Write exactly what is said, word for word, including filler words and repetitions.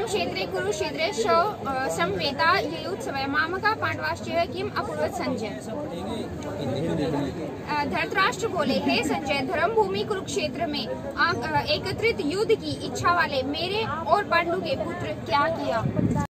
क्षेत्रे कुरुक्षेत्रे समवेता युयुत्सवः मामका पांडवाश्च किम अकुर्वत संजय। धृतराष्ट्र बोले, हे संजय, धर्म भूमि कुरुक्षेत्र में एकत्रित युद्ध की इच्छा वाले मेरे और पांडु के पुत्र क्या किया।